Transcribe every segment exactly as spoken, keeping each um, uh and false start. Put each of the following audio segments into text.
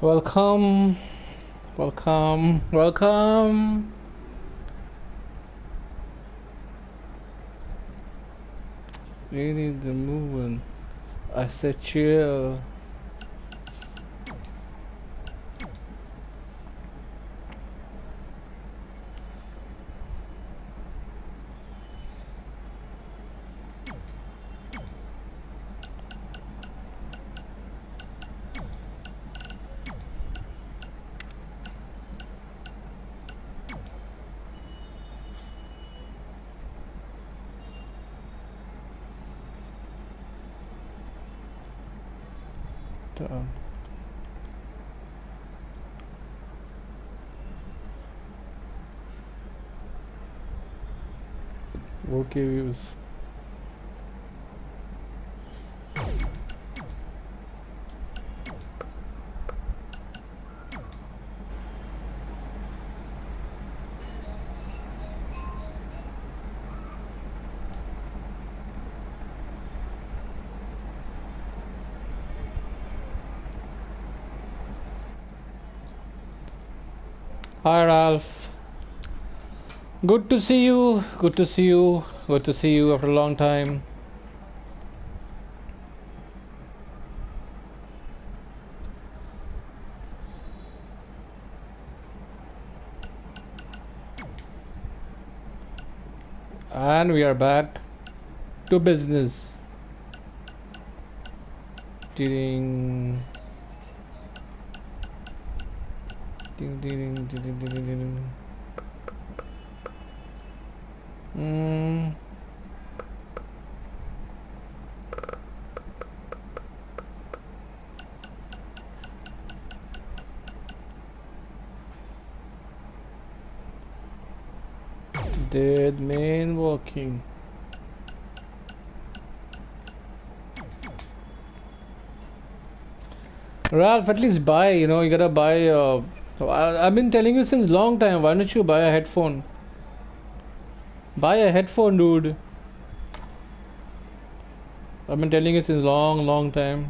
Welcome, welcome, welcome. Really, the movement. I said chill. Uh, okay views. Hi Ralph. Good to see you. Good to see you. Good to see you after a long time. And we are back to business. Ding. Ding ding ding ding ding ding ding. Mm. Dead man walking. Ralph, at least buy, you know, you gotta buy. Uh, I, I've been telling you since long time. Why don't you buy a headphone? Buy a headphone, dude. I've been telling you since long, long time.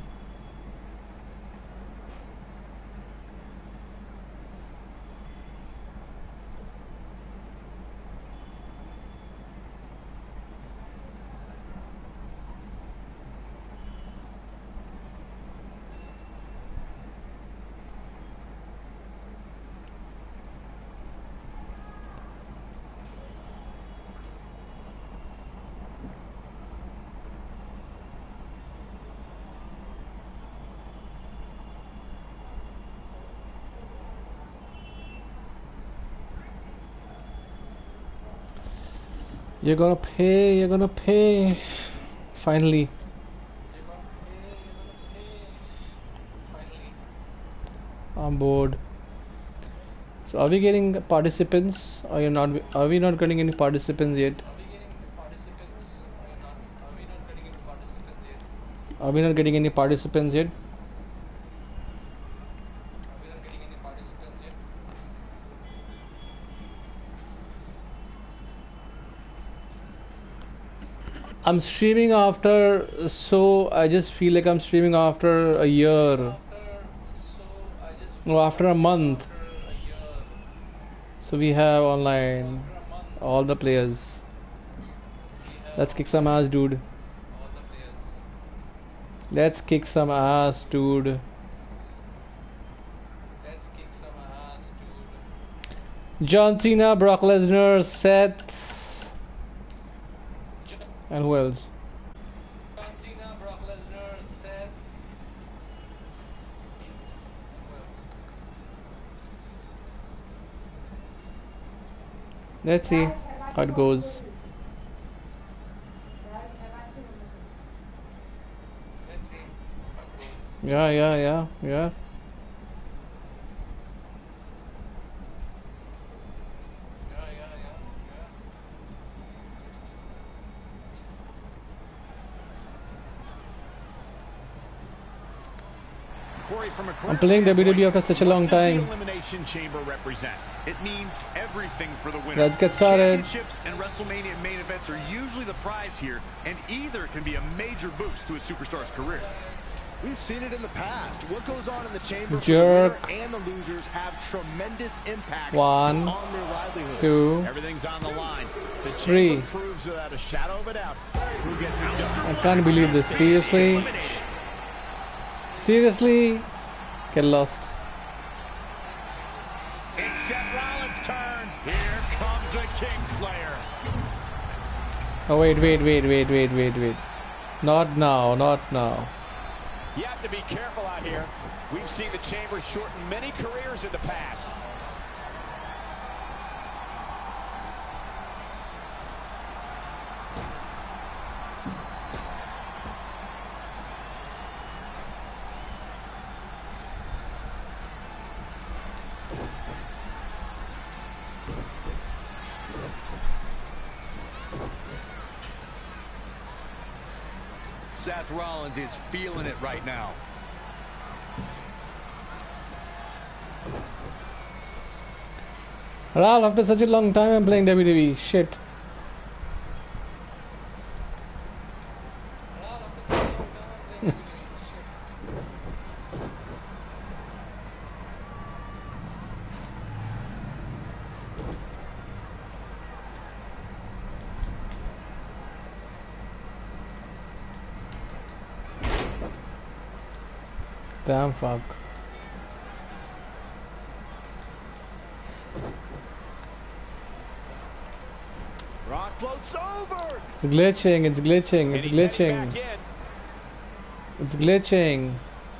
You're gonna pay, you're gonna pay. Finally. I'm bored. So are we getting participants? Are you not are we not getting any participants yet? Are we not getting any participants yet? I'm streaming after, so I just feel like I'm streaming after a year. No, after a month. So we have online all the players. Let's kick some ass, dude. Let's kick some ass, dude. John Cena, Brock Lesnar, Seth. And who else? Let's see how it goes. Yeah, yeah, yeah, yeah. I'm playing W W E after such a long time. Elimination Chamber represent? It means everything for the winner. Let's get started. Championships and WrestleMania main events are usually the prize here, and either can be a major boost to a superstar's career. We've seen it in the past. What goes on in the chamber Jerk. for the winner and the losers have tremendous impacts One, on their livelihoods. two, Everything's on the line. The three. chamber proves without a shadow of a doubt who gets it done. I can't believe this. Seriously? Seriously? Get lost. It's Seth Rollins' turn. Here comes the Kingslayer. Oh, wait, wait, wait, wait, wait, wait, wait. Not now, not now. You have to be careful out here. We've seen the chamber shorten many careers in the past. Seth Rollins is feeling it right now. Ralph, after such a long time I'm playing W W E. Shit. Damn fuck. Rock floats over. It's glitching, it's glitching, it's And he's heading glitching. back in. It's glitching.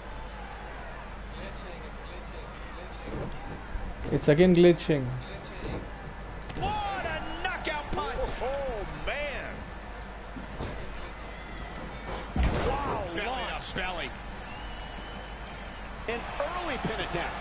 It's again glitching. What a knockout punch! Oh, man. Wow, belly to belly. An early pin attempt.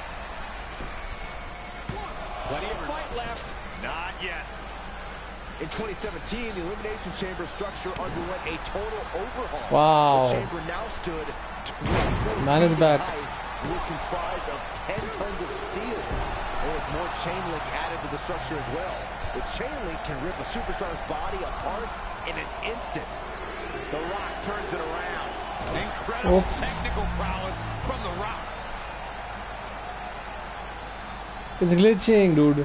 Plenty of fight left. Not yet. In twenty seventeen, the Elimination Chamber structure underwent a total overhaul. Wow. The chamber now stood twenty-four Man is feet in back. height and was comprised of ten tons of steel. There was more chain link added to the structure as well. The chain link can rip a superstar's body apart in an instant. The Rock turns it around. Incredible Oops. technical prowess from The Rock. It's glitching, dude.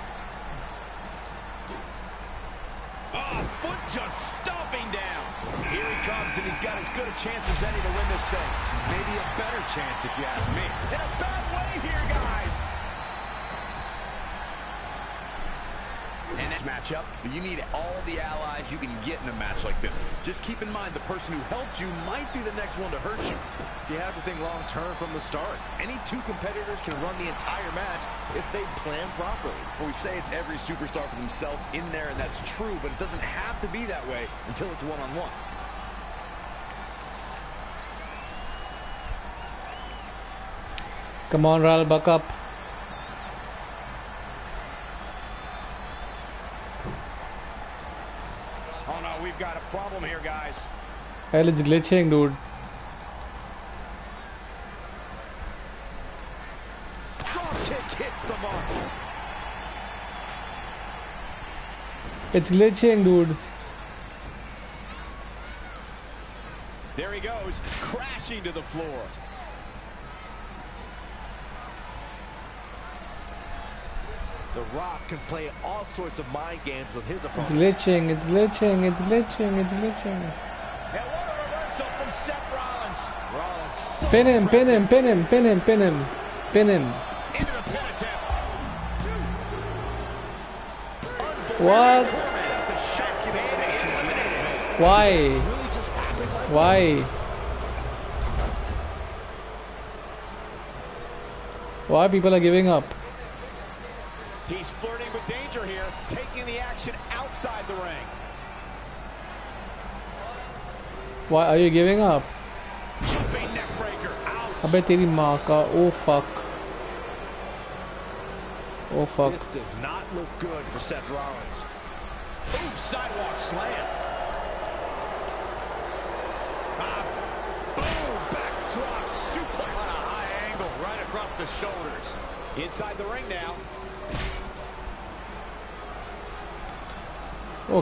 Oh, foot just stomping down. Here he comes, and he's got as good a chance as any to win this thing. Maybe a better chance, if you ask me. In a bad way here, guys. And that matchup, you need all the allies you can get in a match like this. Just keep in mind the person who helped you might be the next one to hurt you. You have to think long-term from the start. Any two competitors can run the entire match if they plan properly. Well, we say it's every superstar for themselves in there, and that's true, but it doesn't have to be that way until it's one-on-one. Come on, Ral, buck up. Oh, no, we've got a problem here, guys. Hell, it's glitching, dude. Drop kick hits the mark. It's glitching, dude. There he goes, crashing to the floor. The Rock can play all sorts of mind games with his It's opponents. glitching, it's glitching, it's glitching, it's glitching. And what a reversal from Seth Rollins. Rollins so Pin him, pin him, impressive. pin him, pin him, pin him. Pin him. Into the pin attempt. What? That's a shock elimination. elimination. Why? Really just happened like Why? Why people are giving up? He's flirting with danger here, taking the action outside the ring. Why are you giving up? Jumping neck breaker. Ouch. अबे तेरी माँ का oh fuck. Oh fuck. This does not look good for Seth Rollins. Ooh, sidewalk slam. Ah, boom, backdrop suplex. On a high angle, right across the shoulders. Inside the ring now.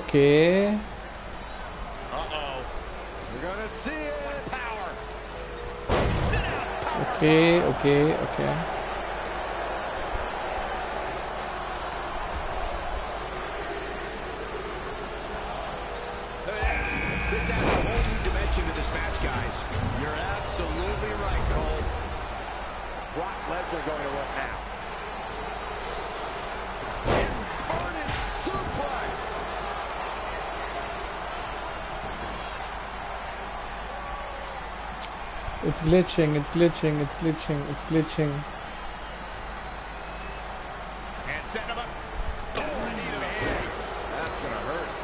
Okay. Uh-oh. We're gonna see it. Power. Okay, okay, okay. This adds a whole new dimension to this match, guys. You're absolutely right, Cole. Brock Lesnar going to work now. Inverted suplex. It's glitching, it's glitching, it's glitching, it's glitching. And setting him up. Oh, I need a ace. That's going to hurt.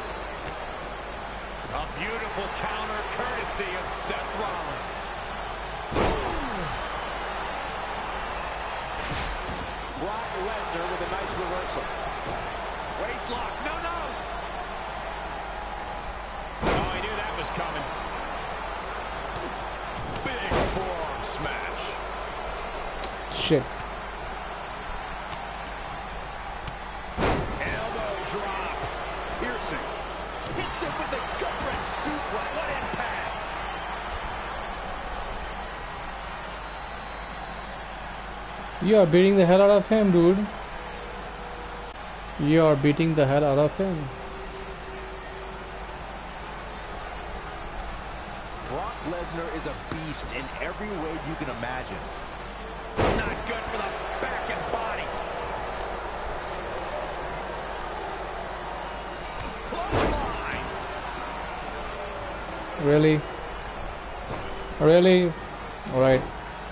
A beautiful counter courtesy of Seth Rollins. Brock Lesnar with a nice reversal. Waist lock. No, no. Oh, I knew that was coming. Big forearm smash. Shit. Elbow drop. Piercing. Hits him with a gut-wrench suplex. What impact! You are beating the hell out of him, dude. You are beating the hell out of him. Brock Lesnar is a beast in every way you can imagine. Not good for the back and body. Clothesline. Really? Really? Alright.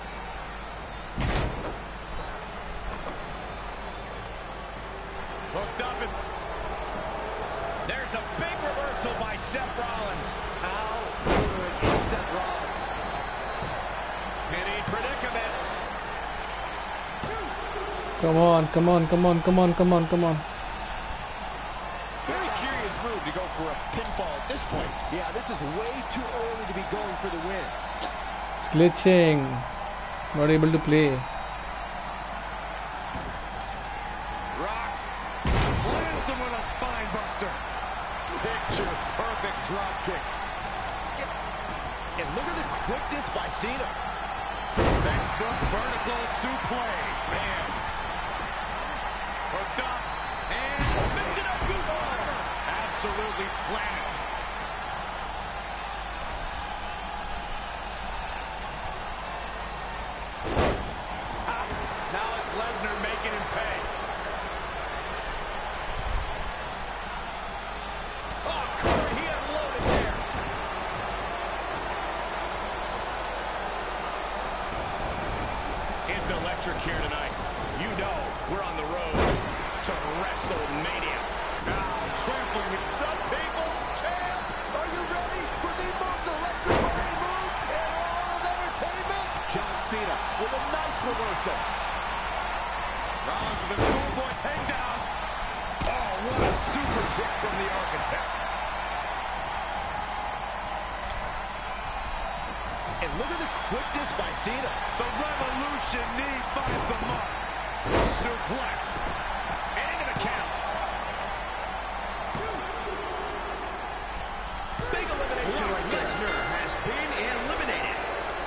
Hooked up and there's a big reversal by Seth Rollins. How good is Seth Rollins? Penny predicament. Come on, come on, come on, come on, come on, come on. Very curious move to go for a pinfall at this point. Yeah, this is way too early to be going for the win. It's glitching. Not able to play. Rock lands him with a spine buster. Picture perfect drop kick. And look at the quickness by Cena. Textbook vertical suplex. Man. Hooked up. And mention of Goose Driver. Absolutely planted. Ah, now it's Lesnar making him pay. Oh, Corey, he unloaded there. It's electric here tonight. You know we're on the road to WrestleMania. Now trampling the People's Champ. Are you ready for the most electrifying move in all of entertainment? John Cena with a nice reversal. Rollins with a schoolboy takedown. Oh, what a super kick from the Architect. And look at the quickness by Cena. The Revolution knee finds the mark. Suplex. And into the count. Big elimination right there. Lesnar has been eliminated.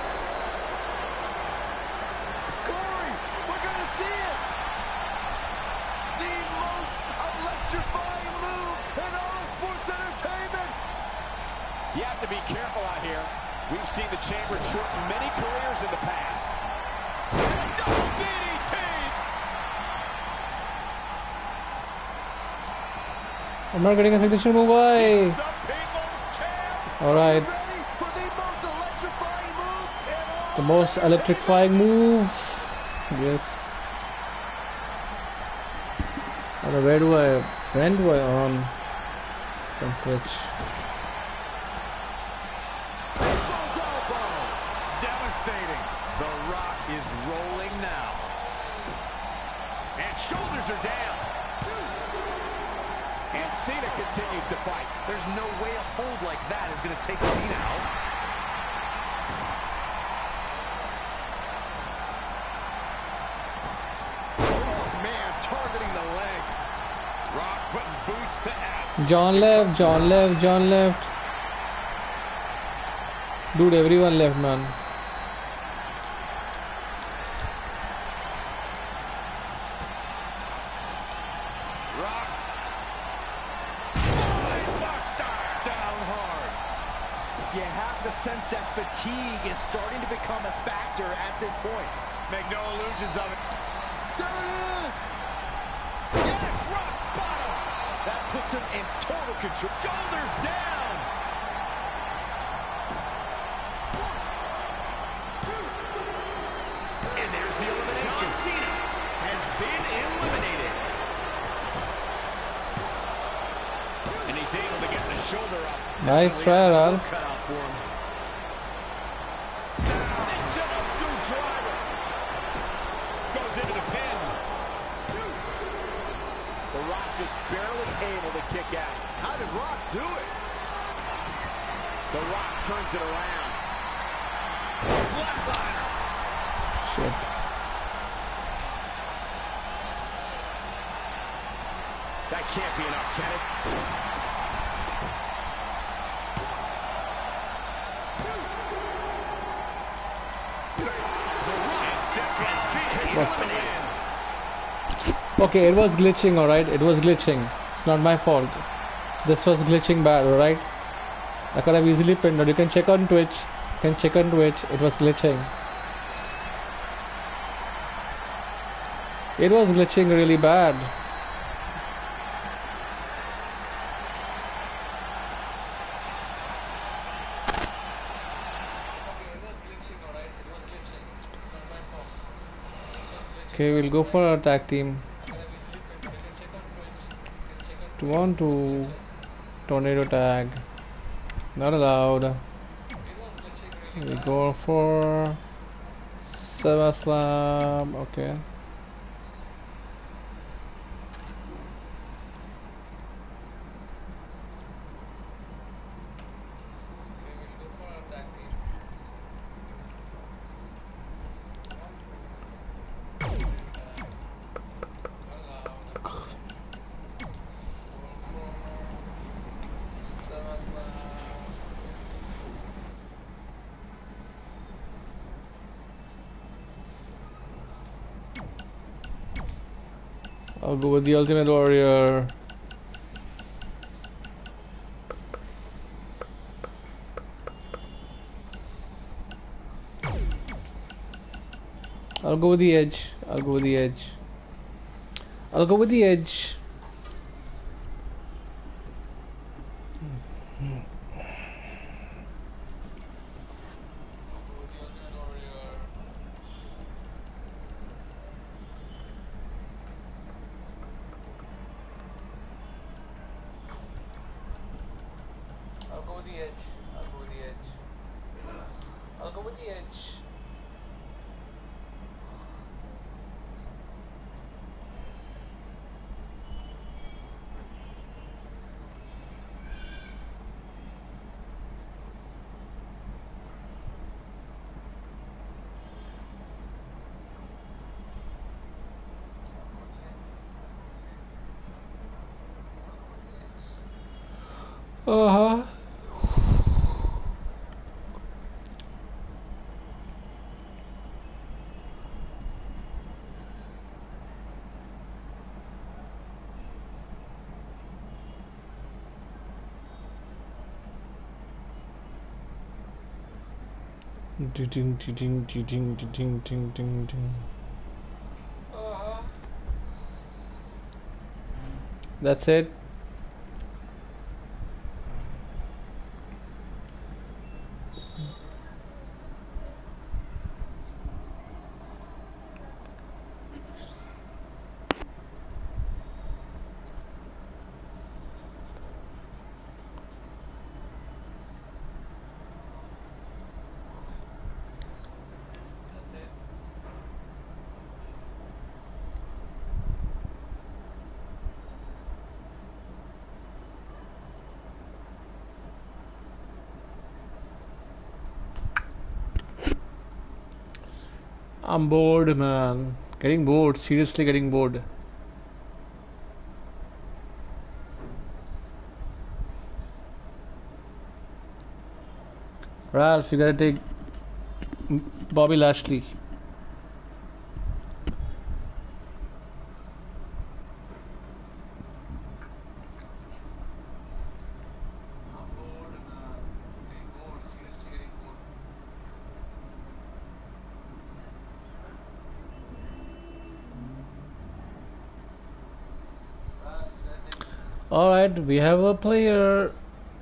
Corey, we're going to see it. The most electrifying move in all of sports entertainment. You have to be careful out here. We've seen the Chamber shorten many careers in the past. Double D D T! I'm not getting a signature move. Why? The People's Champ! Alright. Ready for the most electrifying move in all The most electrifying move. Yes. Alright, where do I when do I on from Twitch? People's elbow. Devastating. The Rock is rolling now. And shoulders are down. And Cena continues to fight. There's no way a hold like that is going to take Cena out. Oh, man, targeting the leg. Rock putting boots to ass. John left, John left, John left. Dude, everyone left, man. sense that fatigue is starting to become a factor at this point. Make no illusions of it. There it is! Yes, rock bottom! That puts him in total control. Shoulders down. And there's the elimination. John Cena has been eliminated. And he's able to get the shoulder up. Nice try, Ralph. Cut out for him. Michinoku driver. Goes into the pin. The Rock just barely able to kick out. How did Rock do it? The Rock turns it around. Flatliner. Shit. That can't be enough, can it? Okay, it was glitching, alright? It was glitching. It's not my fault. This was glitching bad, alright? I could have easily pinned it. You can check on Twitch. You can check on Twitch. It was glitching. It was glitching really bad. Okay, we'll go for our tag team. Two on two. Tornado tag. Not allowed. We go for SummerSlam. Okay. I'll go with the Ultimate Warrior. I'll go with the Edge. I'll go with the Edge. I'll go with the Edge. Uh-huh. Ding ding ding ding ding ding ding ding ding. Uh-huh. That's it. I'm bored, man. Getting bored. Seriously getting bored. Ralph, you gotta take Bobby Lashley. Alright, we have a player.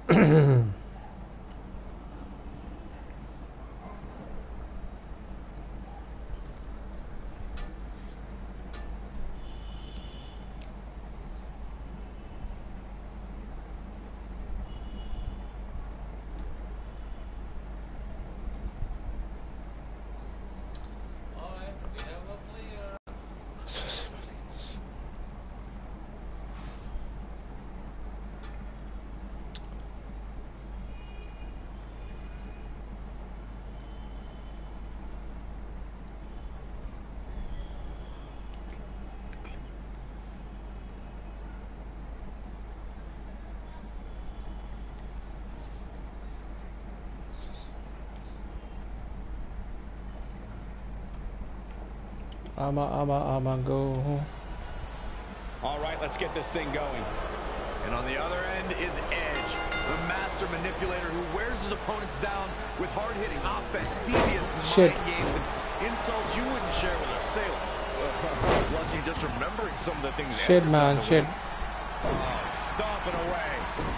I'ma, I'ma, I'ma go. All right, let's get this thing going. And on the other end is Edge, the master manipulator who wears his opponents down with hard-hitting offense, devious Shit. mind games, and insults you wouldn't share with a sailor. Plus, you just remembering some of the things. Shit, Edge's man, done to shit. win. Oh, stomping away.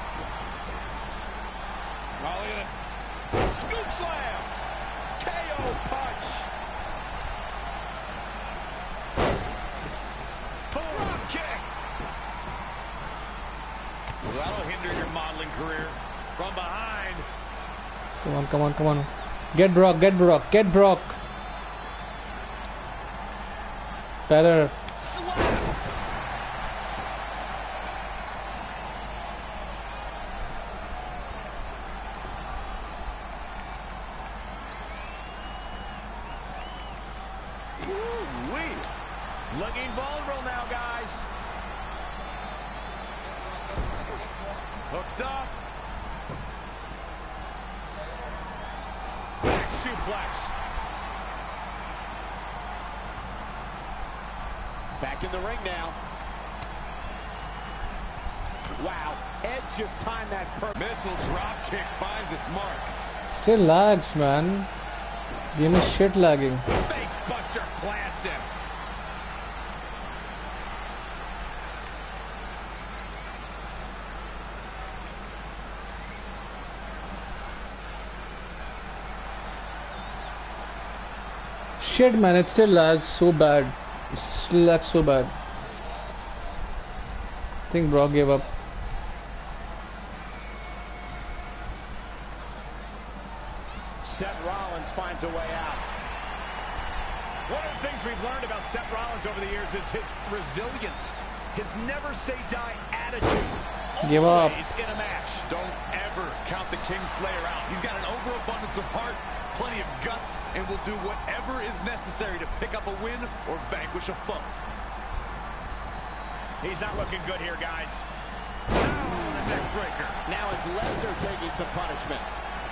Oh, look at it. Scoop slam. K O punch. Drop kick. Well, that'll hinder your modeling career. From behind. Come on, come on, come on. Get Brock, get Brock, get Brock. Better. Slap. Woo-wee. Looking vulnerable now, guys. Hooked up. Back suplex. Back in the ring now. Wow. Edge just timed that per- Missile drop kick finds its mark. Still lags, man. Game is shit lagging. Face buster plants him. Shit, man, it still lags so bad. It still lags so bad. I think Brock gave up. Seth Rollins finds a way out. One of the things we've learned about Seth Rollins over the years is his resilience, his never say die attitude. Give up. Always in a match. Don't ever count the Kingslayer out. He's got an overabundance of heart, plenty of guts, and will do whatever is necessary to pick up a win or vanquish a foe. He's not looking good here, guys. Oh, the neck breaker. Now it's Lesnar taking some punishment.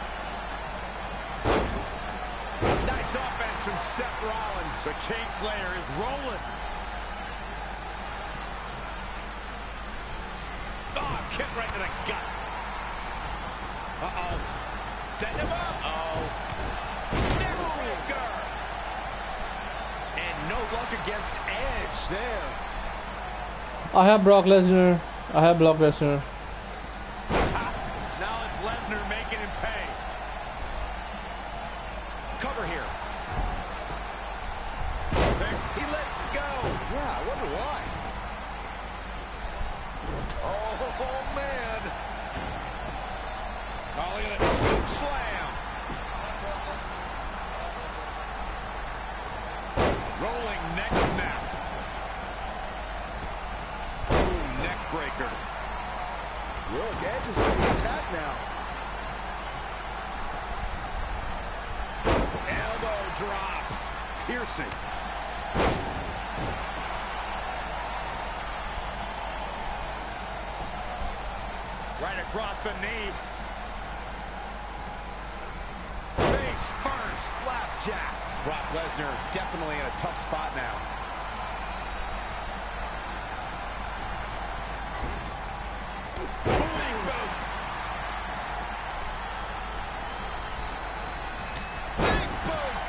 Nice offense from Seth Rollins. The Kingslayer is rolling. Oh, kick right to the gut. Uh-oh. Setting him up. Oh. Neckbreaker. And no luck against Edge there. I have Brock Lesnar. I have Brock Lesnar. Now it's Lesnar making him pay. Cover here. He lets go. Yeah, I wonder why. Oh, oh man. Oh, look at that scoop slam. Rolling neck snap. Ooh, neck breaker. Look, Edge is getting attacked now. Elbow drop. Piercing. Right across the knee. Face first. Flapjack. Brock Lesnar definitely in a tough spot now. Big boot. Big boot.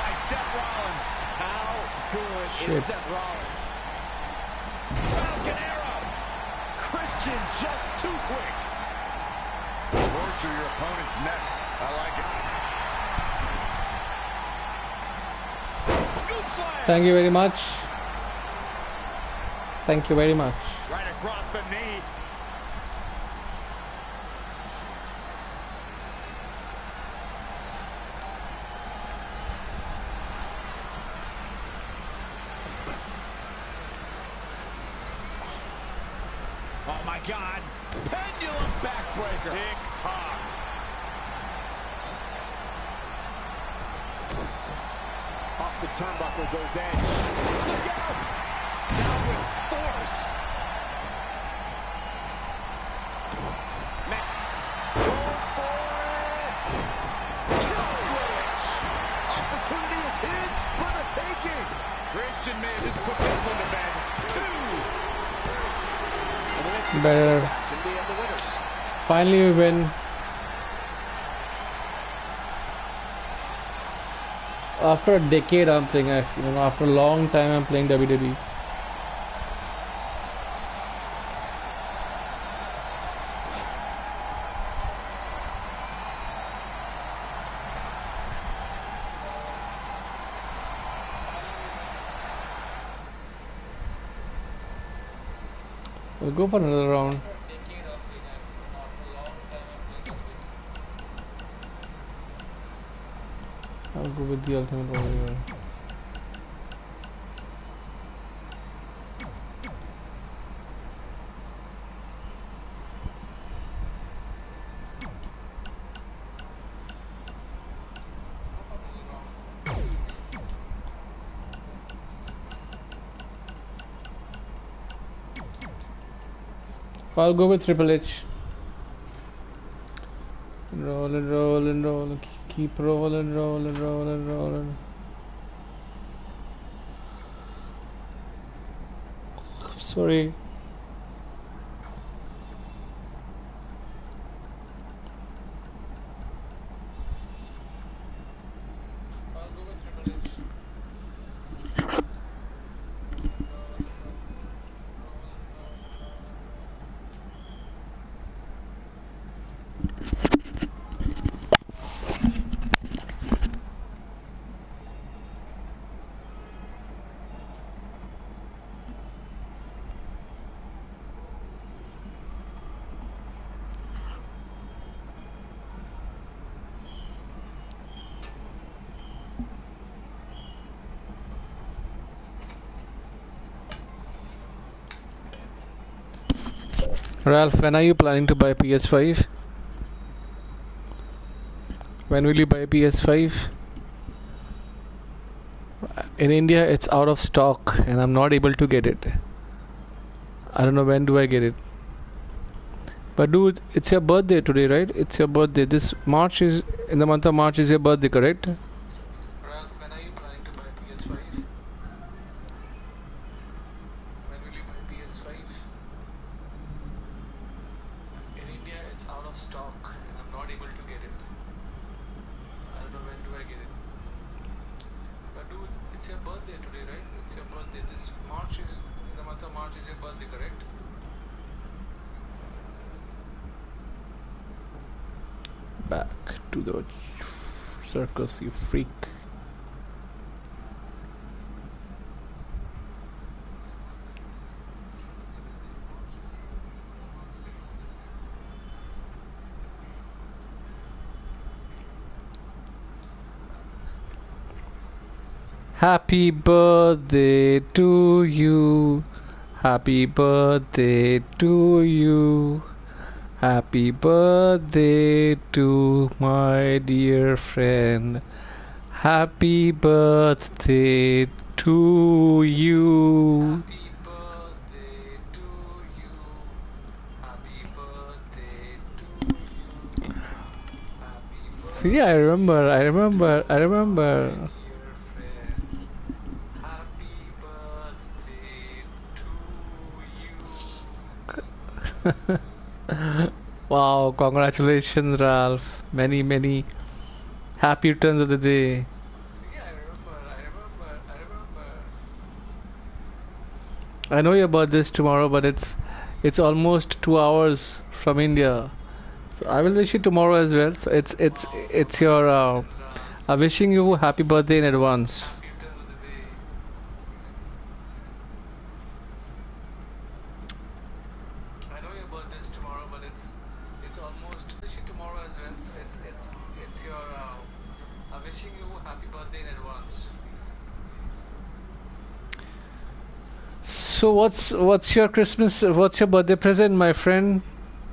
by Seth Rollins. How good Shit. is Seth Rollins? Falcon Arrow. Christian just too quick. Torture your opponent's neck. I like it. Scoop slam. Thank you very much. Thank you very much. Right across the knee. Oh my God. Pendulum backbreaker. Tick tock. Off the turnbuckle goes Edge. Look out. Down with force. Man. Going for it. Kill switch. Opportunity is his for the taking. Christian may have just put this one to bed. Two. And the next Better. action, we have the winners. Finally we win. After a decade I'm playing, I you know, after a long time I'm playing W W E. We'll go for another round. I'll go with the Ultimate Warrior. I'll go with Triple H. Roll and roll and roll and keep rolling, rolling, rolling, rolling. Sorry. Ralph, when are you planning to buy P S five? When will you buy P S five? In India it's out of stock and I'm not able to get it. I don't know when do I get it. But dude, it's your birthday today, right? It's your birthday. This March is, in the month of March is your birthday, correct? Ralph, when are you planning to buy P S five? When will you buy P S five? In India it's out of stock and I'm not able to get it. I don't know when do I get it. But dude, it's your birthday today, right? It's your birthday. This March is, in the month of March is your birthday, correct? Back to the circus, you freak. Happy birthday to you. Happy birthday to you. Happy birthday to my dear friend. Happy birthday to you. Happy birthday to you. Happy birthday to you. Happy birthday. See, I remember, I remember, I remember. Happy birthday to you. Wow, congratulations, Ralph. Many, many happy returns of the day. Yeah, I remember, I know your birthday is tomorrow, but it's it's almost two hours from India. So I will wish you tomorrow as well. So it's it's it's your. Uh, I'm wishing you happy birthday in advance. I know your birthday is tomorrow, but it's it's almost wish you tomorrow as well. So it's it's it's your. Uh, I'm wishing you happy birthday in advance. So what's what's your Christmas? What's your birthday present, my friend?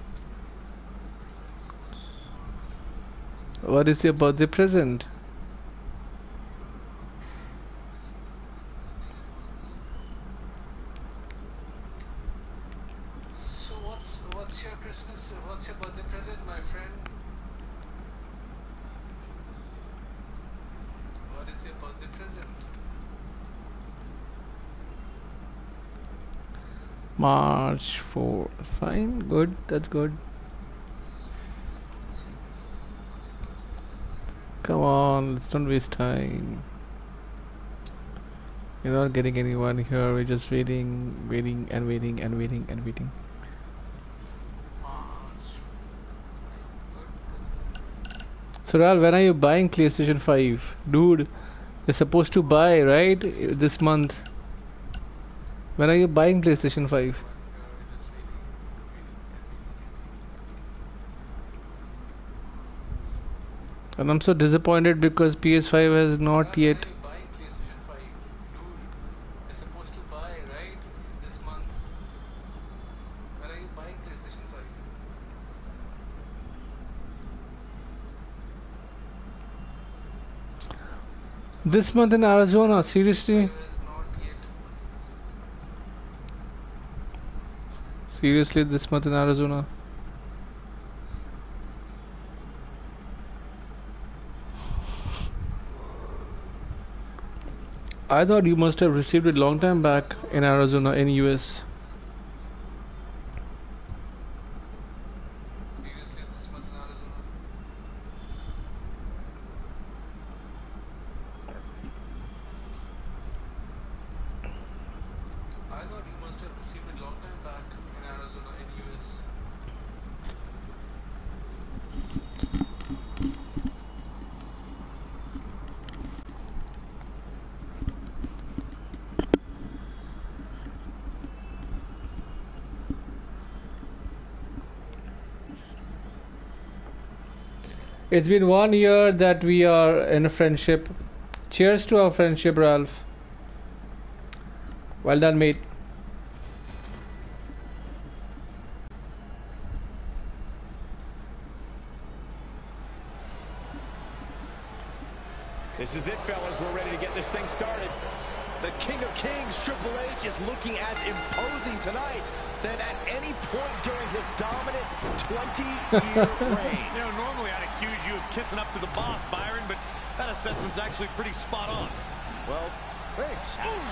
What is your birthday present? So what's what's your Christmas? What's your birthday present, my friend? What is your birthday present? March fourth. Fine, good. That's good. Come on, let's not waste time. You're not getting anyone here. We're just waiting, waiting, and waiting, and waiting, and waiting. So, Ral, when are you buying PlayStation five? Dude, you're supposed to buy, right? This month. When are you buying PlayStation five? And I'm so disappointed because P S five has not yet. This month in Arizona, seriously? Seriously, this month in Arizona? I thought you must have received it long time back in Arizona, in U S. Seriously, this month in Arizona? I thought you must have received it long time back in Arizona, in U S. It's been one year that we are in a friendship. Cheers to our friendship, Ralph. Well done, mate. This is it, fellas. We're ready to get this thing started. The King of Kings, Triple H, is looking as imposing tonight than at any point during his dominant twenty-year reign. You know, normally I'd accuse you of kissing up to the boss, Byron, but that assessment's actually pretty spot on. Well, thanks.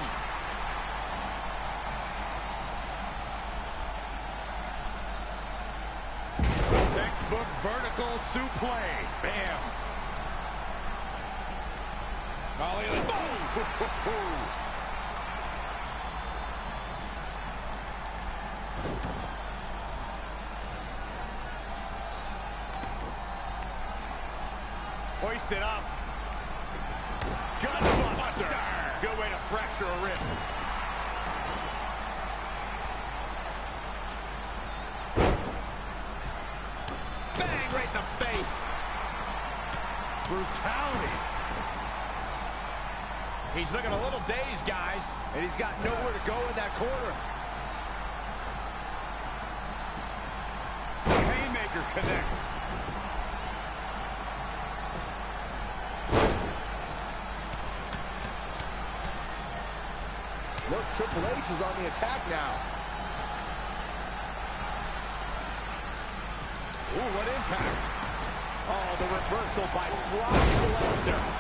Textbook vertical suplex. Bam. Ollie, oh. Hoisted up. Gunbuster. Good way to fracture a rib. Bang right in the face. Brutality. He's looking a little dazed, guys. And he's got nowhere to go in that corner. Haymaker connects. Look, Triple H is on the attack now. Ooh, what impact. Oh, the reversal by Brock Lesnar.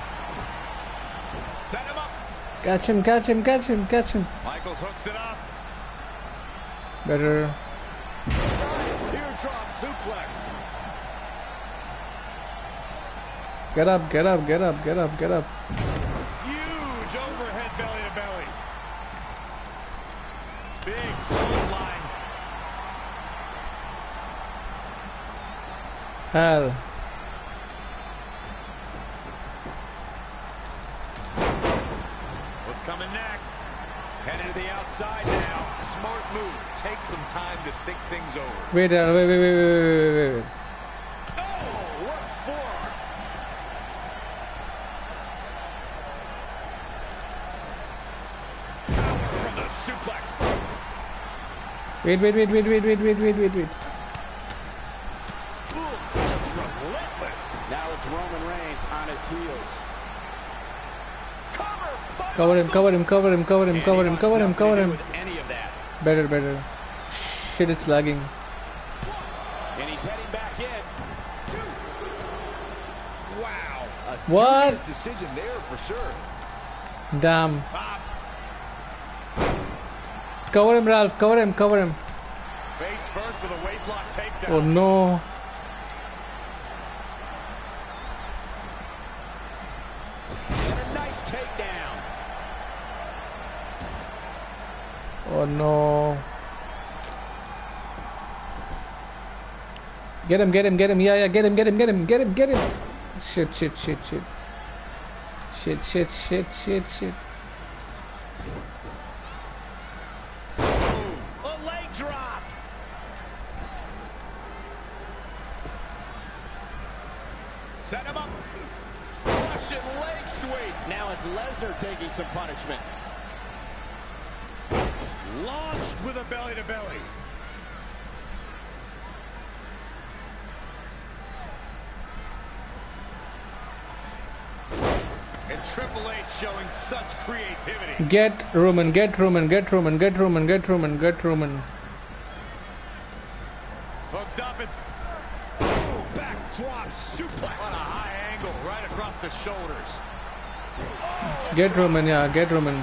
Set him up. Catch him, catch him, catch him, catch him. Michaels hooks it up. Better. Nice teardrop suplex. Get up, get up, get up, get up, get up. Huge overhead belly to belly. Big clothesline. Hell. What's coming next? Heading to the outside now. Smart move. Take some time to think things over. Wait, uh, wait, wait, wait, wait, wait, wait. Oh, what a forearm. Power from the suplex. Wait, wait, wait, wait, wait, wait, wait, wait, wait, wait. Ooh, just relentless. Now it's Roman Reigns on his heels. Cover. Cover him, cover him, cover him, cover him, And cover he him, wants cover him, nothing cover to do him. with any of that. Better, better. Shit, it's lagging. And he's heading back in. Wow. A What? dubious decision there for sure. Damn. Pop. Cover him, Ralph. Cover him, cover him. Face first with a waistlock takedown. Oh no. And a nice takedown. Oh no. Get him, get him, get him. Yeah, yeah, get him, get him, get him, get him, get him. Shit, shit, shit, shit. Shit, shit, shit, shit, shit. Boom. A leg drop. Set him up. Russian leg sweep. Now it's Lesnar taking some punishment. Launched with a belly to belly. And Triple H showing such creativity. Get Roman, get Roman, get Roman, get Roman, get Roman, get Roman. Hooked up and oh, backdrop suplex on a high angle right across the shoulders. Oh, Get Roman, yeah, get Roman.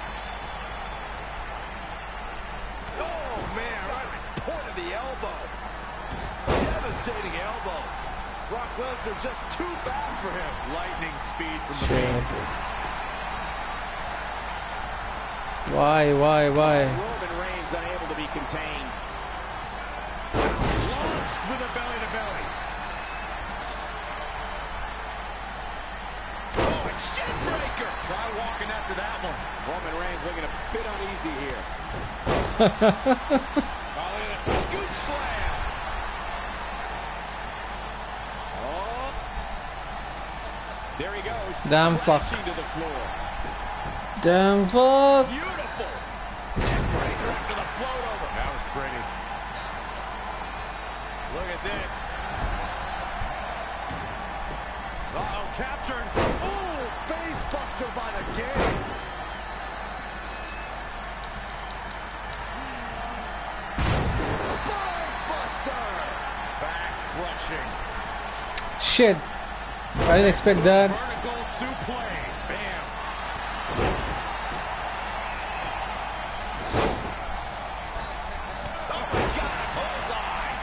oh man, right at the point of the elbow. Devastating elbow. Brock Lesnar just too fast for him. Lightning speed from the Shit. beast. Why, why, why? Roman Reigns unable to be contained. Launched with a belly to belly. Oh, a shin breaker. Try walking after that one. Roman Reigns looking a bit uneasy here. Following a scoop slam. Oh. There he goes. Damn fuck. Crashing to the floor. Damn fuck. Beautiful. Breaker after the float over. That was pretty. Look at this. Uh-oh, captured. Ooh, face buster by the game. Spine buster. Back crushing. Shit. I didn't expect that. Vertical suplex. Bam. Oh my God, a clothesline.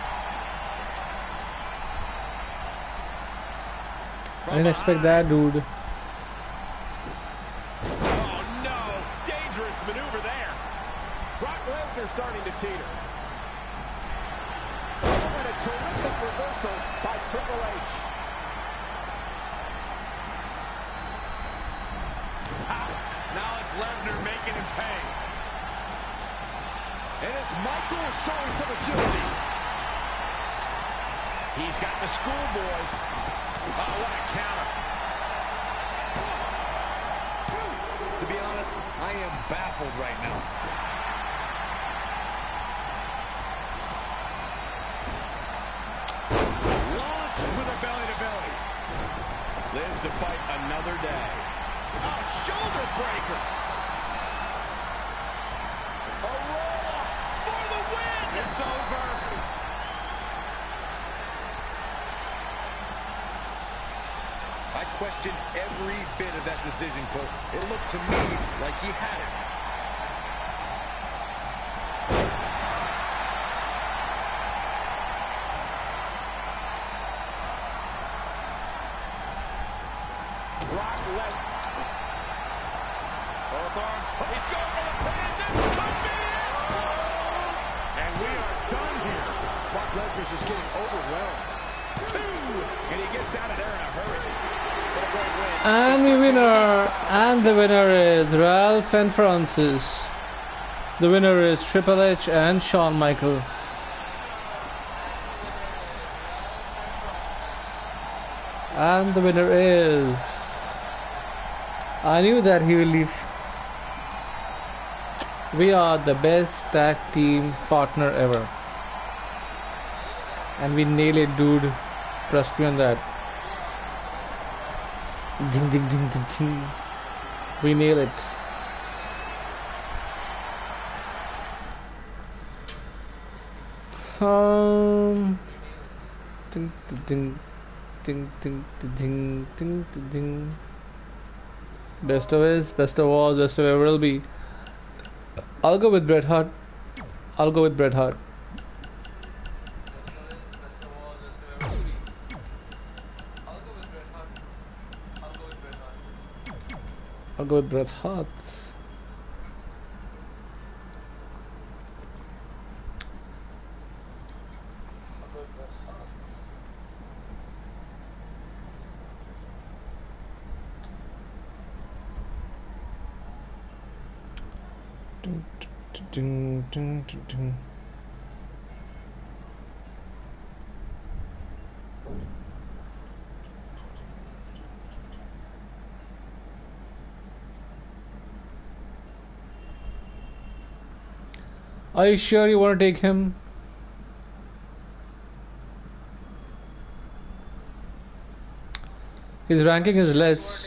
I didn't expect that, dude. Oh no, dangerous maneuver there. Brock Lesnar starting to teeter. Oh, and a terrific reversal by Triple H. Now it's Lesnar making him pay. And it's Michael showing some agility. He's got the schoolboy. Oh, what a counter. To be honest, I am baffled right now. Launched with a belly-to-belly. Lives to fight another day. Oh, shoulder breaker. Aurora for the win. It's over. I questioned every bit of that decision, Cole. It looked to me like he had it. Brock Lesnar. Both arms. He's going for the pin. This could be it. And we are done here. Brock Lesnar's just getting overwhelmed. Two! And he gets out of there in a hurry. What a great win. And the winner, and the winner is Ralph and Francis. The winner is Triple H and Shawn Michaels. And the winner is... I knew that he will leave. We are the best tag team partner ever. And we nail it, dude. Trust me on that. Ding ding ding ding ding. We nail it. Um ding ding ding ding ding ding ding ding. Best of is, best of all, best of ever will be. I'll go with Bret Hart. I'll go with Bret Hart. I'll go with Bret Hart. Dun, dun, dun, dun, dun. Are you sure you want to take him? His ranking is less.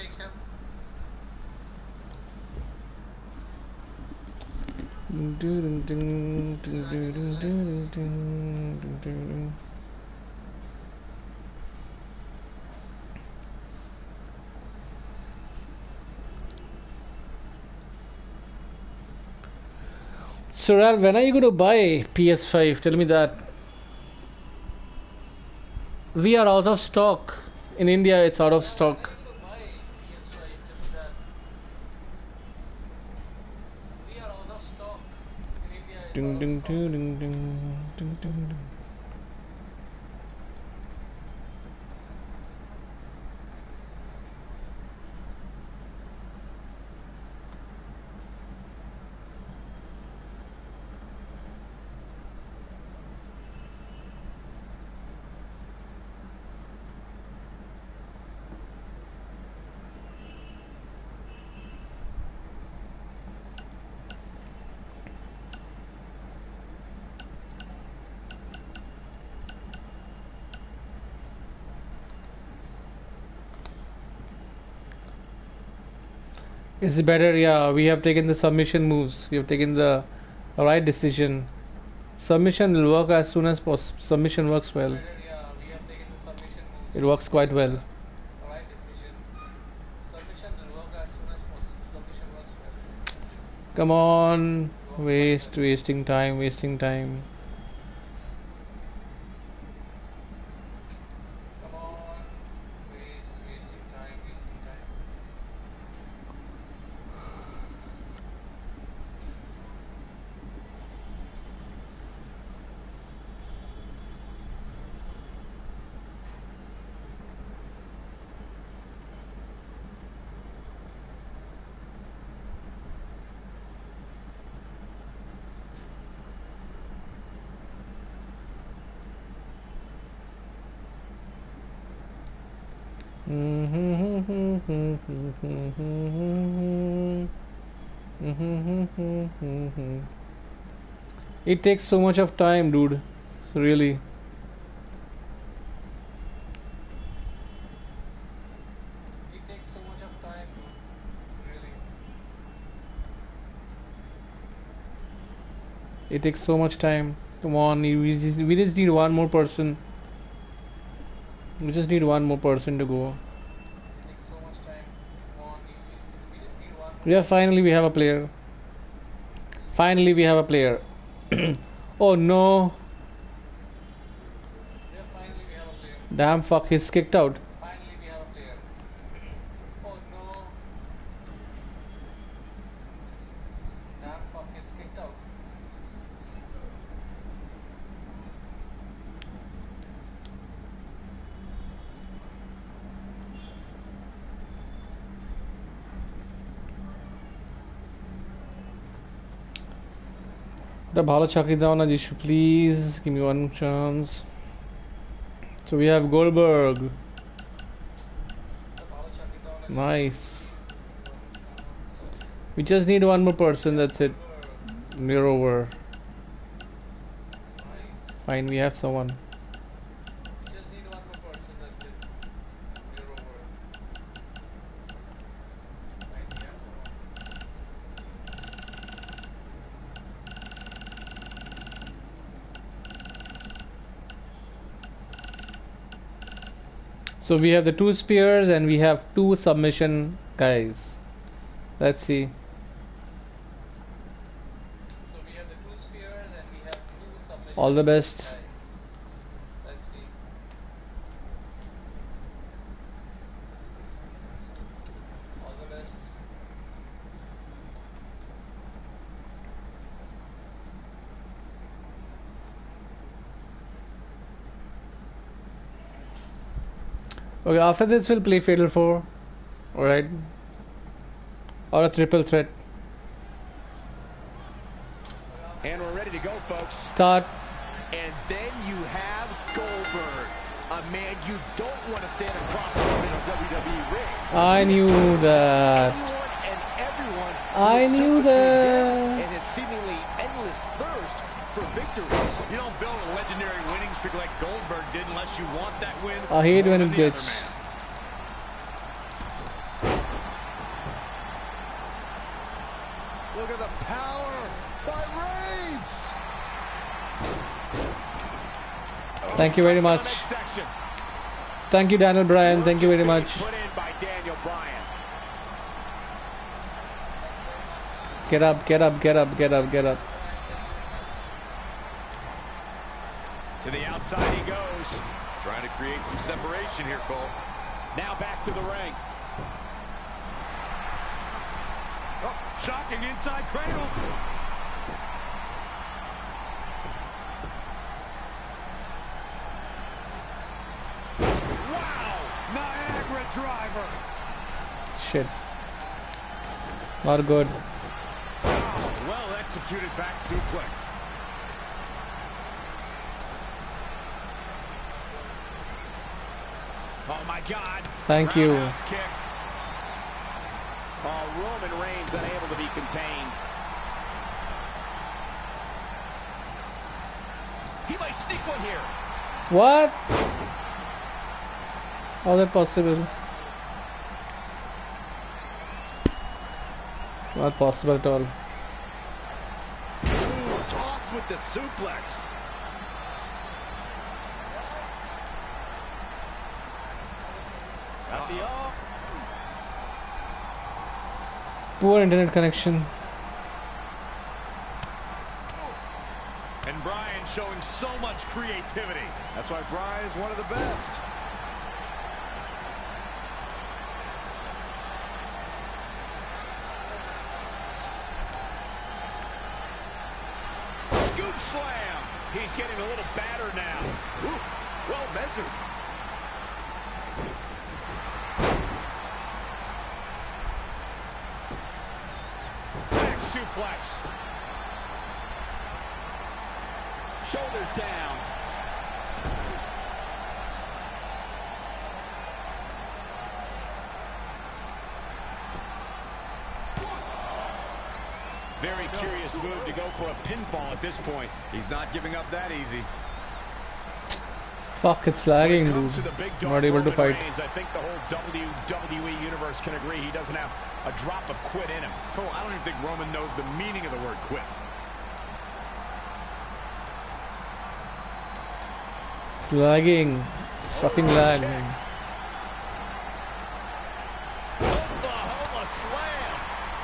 Soral, when are you going to buy P S five? Tell me that. We are out of stock. In India, it's out of stock. Ding, ding, ding, ding, ding, ding, ding. It's better, yeah. We have taken the submission moves. We have taken the right decision. Submission will work as soon as possible. Submission works well. It works quite well. Come on. Waste, wasting time, wasting time. It takes so much of time, dude. So really. It takes so much of time, dude. Really. It takes so much time. Come on, we just, we just need one more person. We just need one more person to go. It takes so much time. Come on, we just need one more. Yeah, finally we have a player. Finally we have a player. Oh no. Yeah, finally we have a player. Damn fuck, he's kicked out. Finally we have a player. Oh no. Damn fuck, he's kicked out. The bhalo chakri down, Jishu, please give me one chance. So we have Goldberg. Nice. We just need one more person, that's it. We're over. Fine, we have someone. So we have the two spears and we have two submission guys. Let's see. So we have the two spears and we have two submission. All the best. Guys. Let's see. All the best. Okay, after this we'll play Fatal four, alright? Or a triple threat. And we're ready to go, folks. Start. And then you have Goldberg, a man you don't want to stand across from in a W W E ring. I knew that. Anyone and everyone I knew that. And his seemingly endless thirst for victories. You don't build a legendary winning streak like Goldberg did unless you want that win. I hate when it gets. Look at the power by Reigns. Thank you very much. Thank you, Daniel Bryan. Thank you very much. Put in by Daniel Bryan. Get up, get up, get up, get up, get up. To the outside he goes. Trying to create some separation here, Cole. Now back to the ring. Oh, shocking inside cradle. Wow! Niagara driver. Shit. Not good. Wow, well executed back suplex. Oh my God. Thank you. Roundhouse kick. Oh, Roman Reigns unable to be contained. He might sneak one here. What? How is that possible? Not possible at all. Ooh, tossed with the suplex. At the all. Poor internet connection. And Bryan showing so much creativity. That's why Bryan is one of the best. Scoop slam. He's getting a little battered now. Ooh, well measured. Back suplex. Shoulders down. Very curious move to go for a pinfall at this point. He's not giving up that easy. Fuck, it's lagging, dude. Not able to fight. Reigns, I think the whole W W E universe can agree he doesn't have a drop of quit in him. Cole, I don't even think Roman knows the meaning of the word quit. It's lagging. It's fucking lag. Oklahoma slam.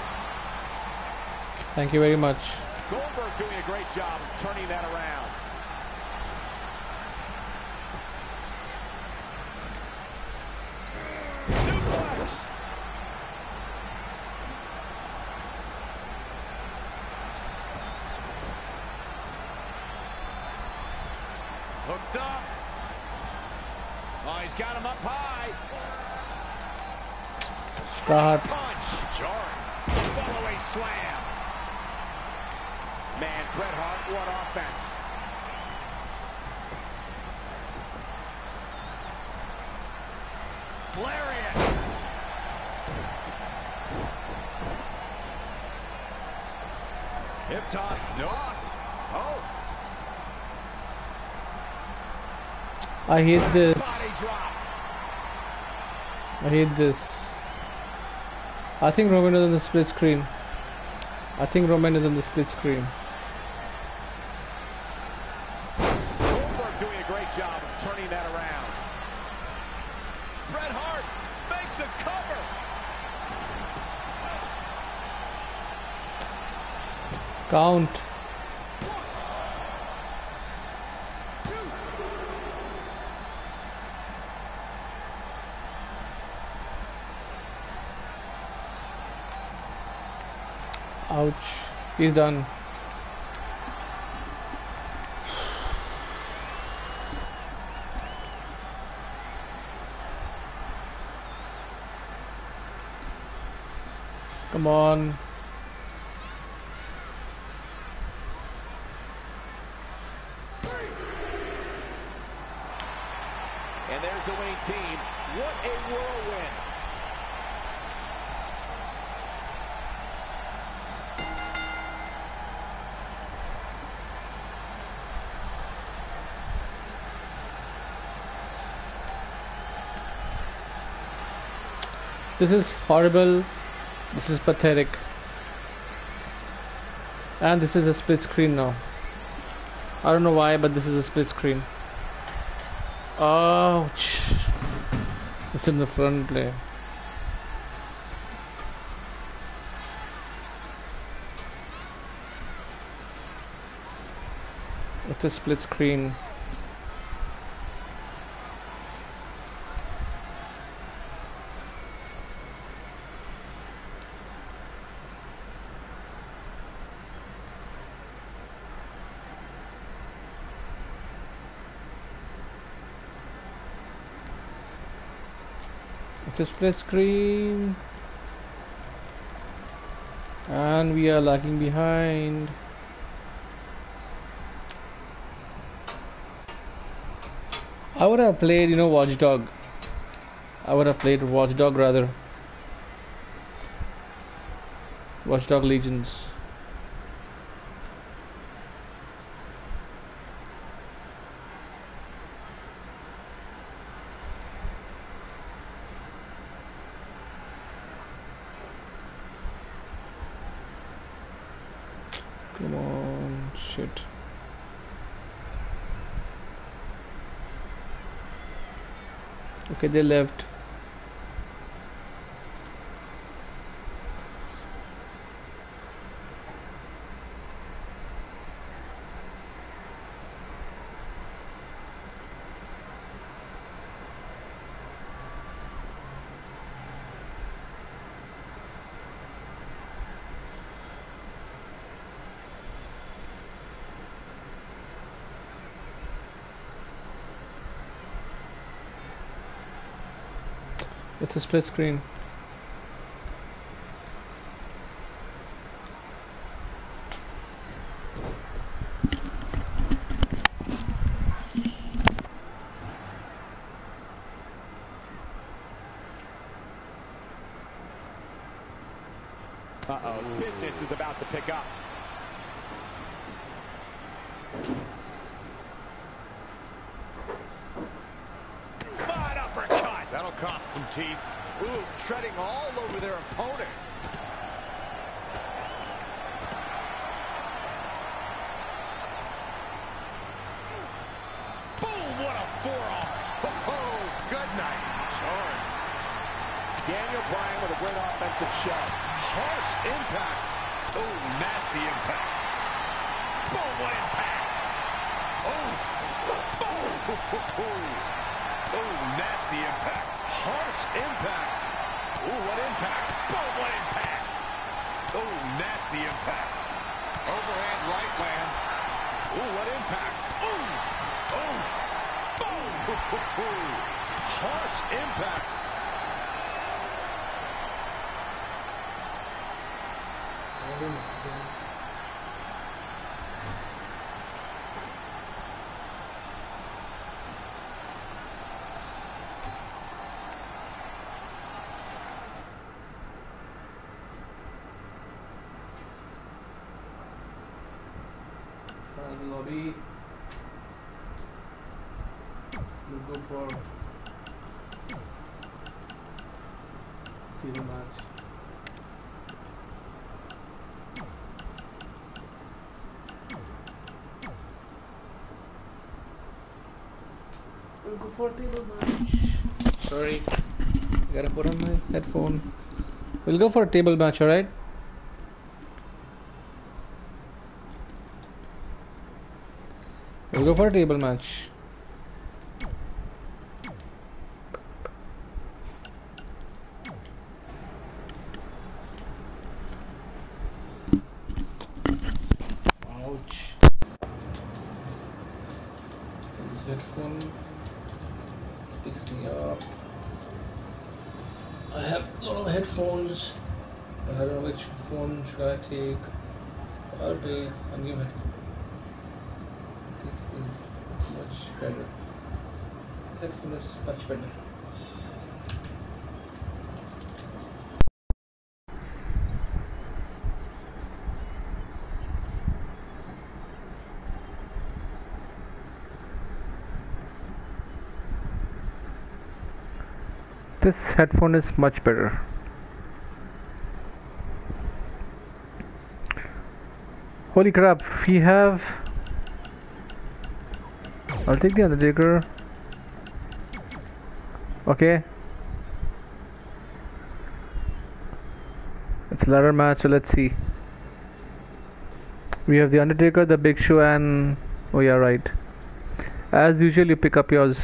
Thank you very much. Goldberg doing a great job of turning that around. Suplex. Hooked up. Oh, he's got him up high. Start. Punch. Jarring. The following slam. Man, Bret Hart, what offense. Lariat. Hip toss, knocked. Oh. I hate this. Body drop. I hate this. I think Roman is on the split screen. I think Roman is on the split screen. Goldberg doing a great job of turning that around. Bret Hart makes a cover. Count. Ouch. He's done. Come on. And there's the winning team. What a whirlwind. This is horrible. This is pathetic. And this is a split screen now. I don't know why, but this is a split screen. Ouch. It's in the front play. It's a split screen. It's a split screen and we are lagging behind. I would have played, you know, Watchdog. I would have played Watchdog rather. Watchdog Legions. Come on, shit. Okay, they left. It's a split screen. Uh-oh, business is about to pick up. Bad uppercut. That'll cost some teeth. Ooh, treading all over their opponent. Boom, what a forearm. Oh, good night. Sorry. Daniel Bryan with a great offensive shot. Harsh impact. Oh, nasty impact. Boom, what impact. Oh, boom. Oh, nasty impact. Harsh impact. Oh, what impact. Boom, what impact. Oh, nasty impact. Overhand right lands. Oh, what impact. Oh, oh, boom. Harsh impact. the lobby. We'll go for table match. We'll go for table match. Sorry, I gotta put on my headphone. We'll go for a table match, alright? We'll go for a table match. Ouch. This headphone sticks me up. I have a lot of headphones. I don't know which phone should I take. Okay, I'll give it. This is much better. This headphone is much better. This headphone is much better. Holy crap, we have... I'll take the Undertaker. Okay. It's a ladder match, so let's see. We have the Undertaker, the Big Show, and... Oh yeah, right. As usual, you pick up yours.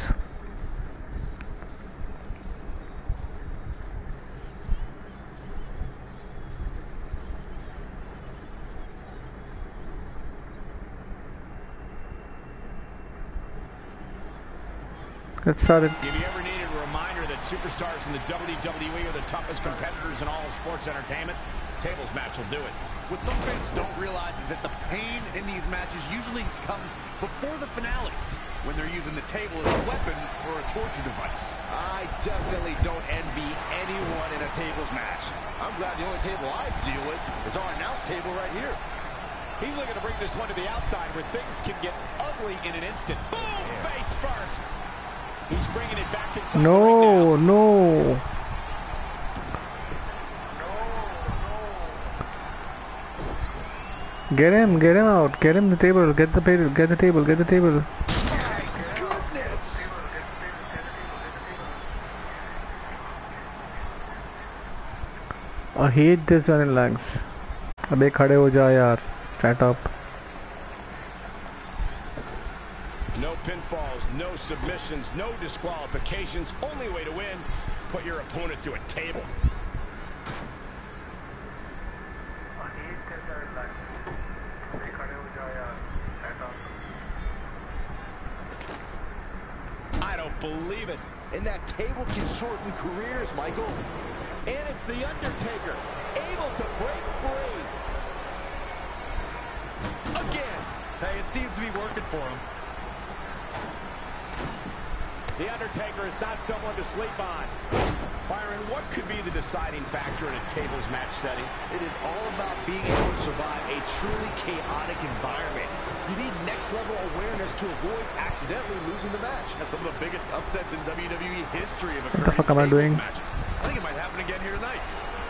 Let's start it. Have you ever needed a reminder that superstars in the W W E are the toughest competitors in all of sports entertainment? Tables match will do it. What some fans don't realize is that the pain in these matches usually comes before the finale, when they're using the table as a weapon or a torture device. I definitely don't envy anyone in a tables match. I'm glad the only table I deal with is our announce table right here. He's looking to bring this one to the outside where things can get ugly in an instant. Boom! Yeah. Face first. He's bringing it back inside. No, no. Get him, get him out, get him the table, get the table, get the table, get the table. I hate this one in lags. अबे खड़े हो जा यार. Shut up. No pinfalls, no submissions, no disqualifications. Only way to win, put your opponent through a table. I don't believe it. And that table can shorten careers, Michael. And it's The Undertaker, able to break free. Again. Hey, it seems to be working for him. The Undertaker is not someone to sleep on. Byron, what could be the deciding factor in a tables match setting? It is all about being able to survive a truly chaotic environment. You need next level awareness to avoid accidentally losing the match. That's some of the biggest upsets in W W E history have occurred What the fuck am I doing? Matches. I think it might happen again here tonight.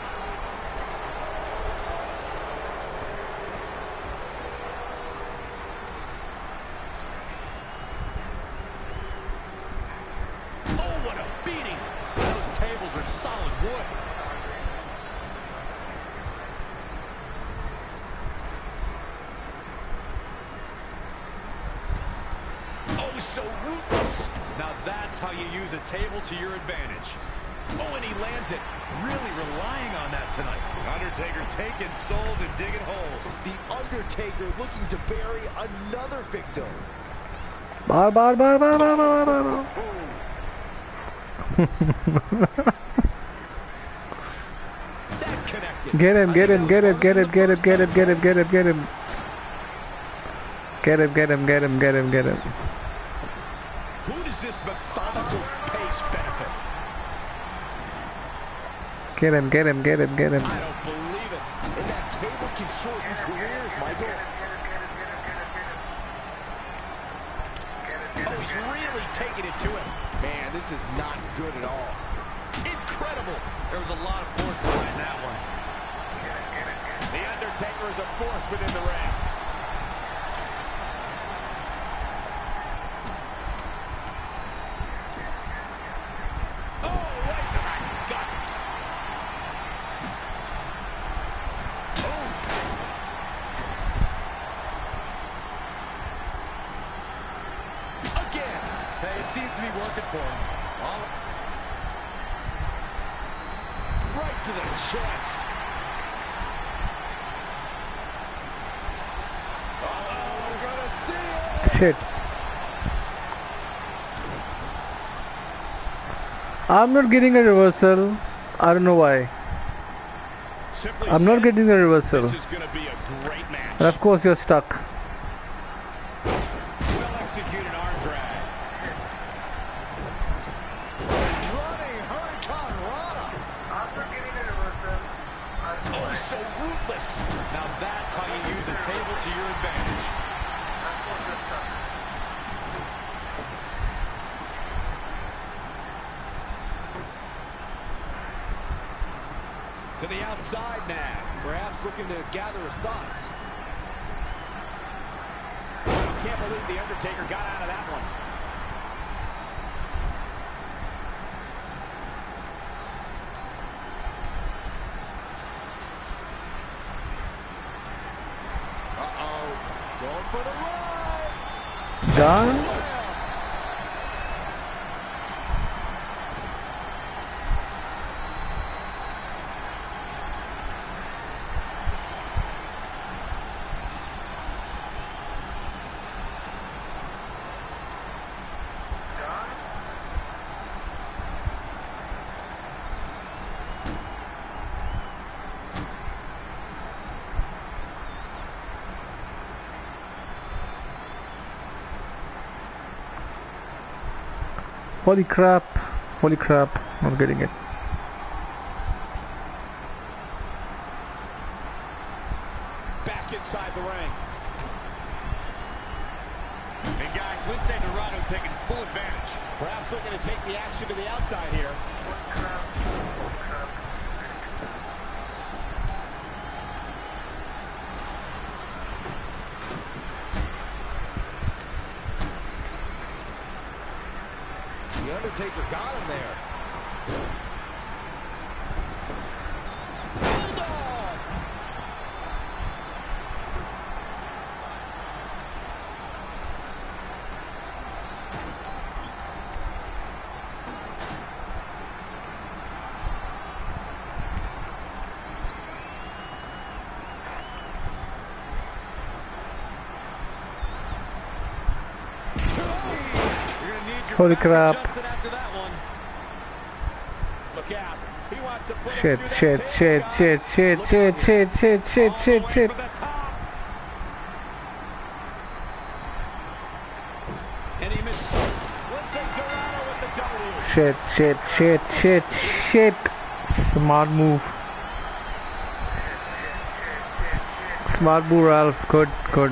How you use a table to your advantage. Oh, and he lands it. Really relying on that tonight. Undertaker taking souls and digging holes. The Undertaker looking to bury another victim. Bar, bar, bar, bar, bar, bar, bar. That connected. Get him, get him, get him, get him, get him, get him, get him, get him, get him. Get him, get him, get him, get him, get him. Who does this methodical pace benefit? Get him, get him, get him, get him. I don't believe it. And that table can shorten careers, Michael. He's really taking it to him. Man, this is not good at all. Incredible. There was a lot of force behind that one. The Undertaker is a force within the ring. Oh, right to the gut. Oh. Again. Hey, it seems to be working for him. Oh. Right to the chest. Shit. I'm not getting a reversal. I don't know why. Simply I'm not said, getting the reversal. This is going to be a great match. And of course you're stuck. Well executed arm drag. Running Hurricane Rana. Oh, so ruthless. Now that's how you use a table to your advantage. To the outside now. Perhaps looking to gather his thoughts. Can't believe the Undertaker got out of that one. Uh-oh. Going for the ride. Done. Holy crap. Holy crap. Not getting it. Back inside the ring. And guys, Lince Dorado taking full advantage. Perhaps looking to take the action to the outside here. The Undertaker got him there. Bulldog! Holy crap. After that one. Look out. He wants to put Shit, him through shit, that shit, table, shit, guys. shit, Look shit, out. shit, shit, shit, All shit, the way shit. for the top. And he missed. Lince Dorado with the W. Shit, shit, shit, shit, shit. Smart move. Smart move, Ralph. Good, good.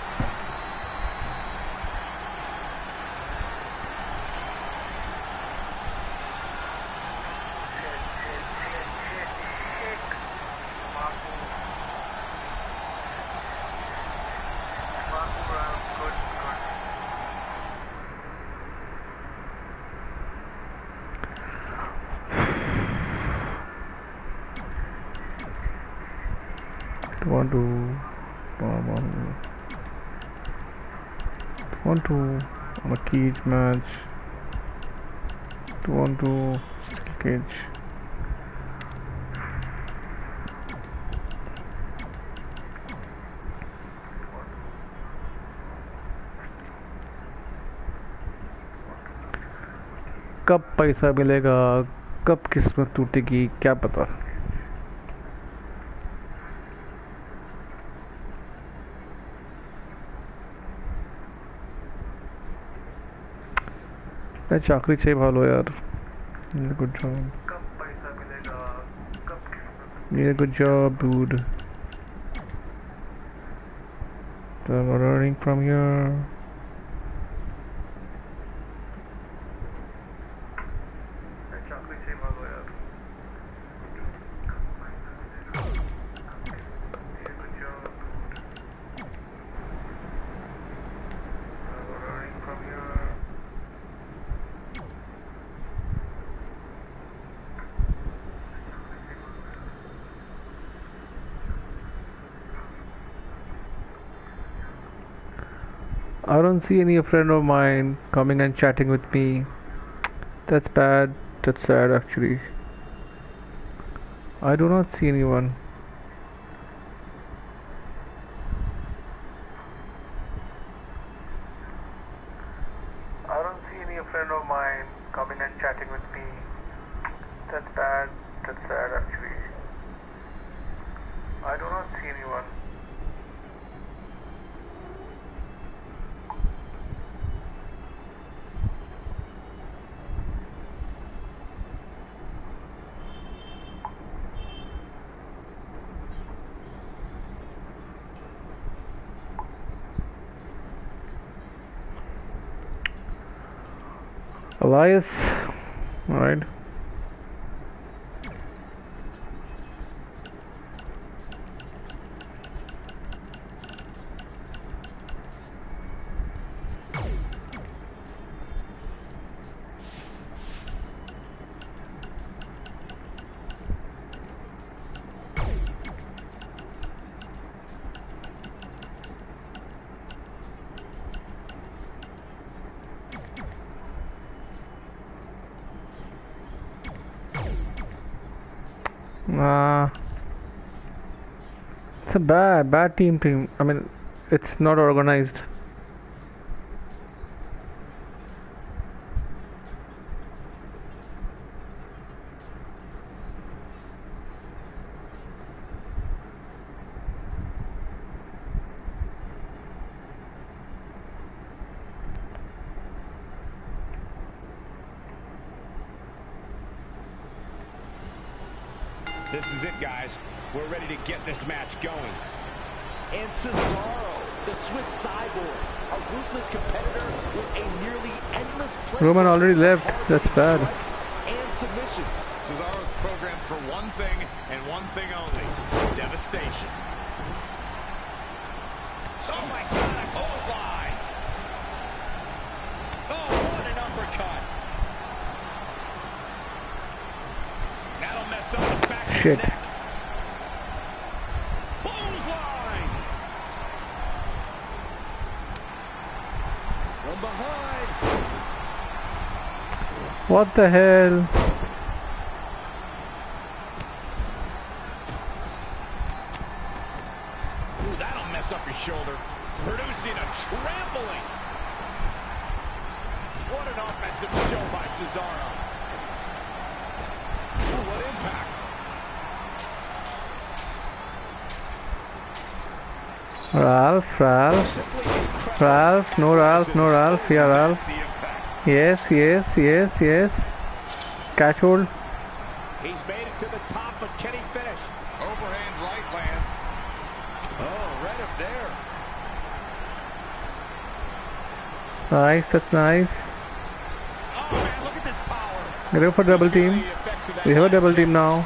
Want to, um, want to on a cage match. Want to steel cage. कब पैसा मिलेगा, कब किस्मत टूटेगी, क्या पता। चाकरी चाहिए भालो यार। Good job. Yeah, good job, dude. So I'm running from here. I don't see any friend of mine coming and chatting with me. That's bad. That's sad actually. I do not see anyone. I don't see any friend of mine coming and chatting with me. That's bad. That's sad actually. I do not see anyone. Elias, alright. Uh, it's a bad, bad team team. I mean, it's not organized. This is it, guys. We're ready to get this match going. And Cesaro, the Swiss cyborg, a ruthless competitor with a nearly endless play. Roman already left. That's bad. And submissions. Cesaro's programmed for one thing and one thing only: devastation. Oh my God, a clothesline! Oh, what an uppercut! That'll mess up the back of the Shit. neck. Clothesline! From behind. What the hell? Ooh, that'll mess up your shoulder, producing a trampling. What an offensive show by Cesaro. Ooh, what impact. Ralph, Ralph, Ralph, no Ralph, no Ralph, yeah Ralph. Yes, yes, yes, yes. Catch hold. He's made it to the top, but can he finish? Overhand right lands. Oh, right up there. Nice, that's nice. Oh, man, look at this power. Go for double team. We have a double team now.